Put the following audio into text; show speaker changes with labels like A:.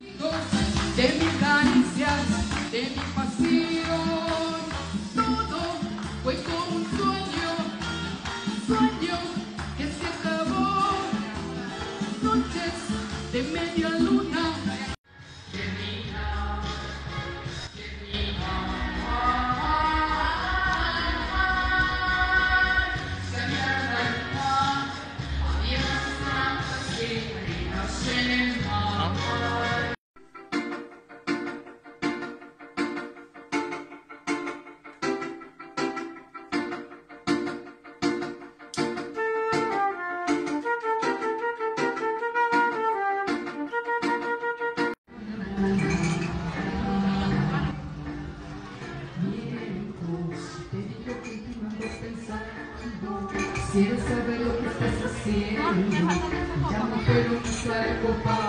A: De mis caricias, de mi pasión, todo fue como un sueño que se acabó. Noches de media luna. Quisiera saber lo que estás haciendo. Ya no quiero usar copa.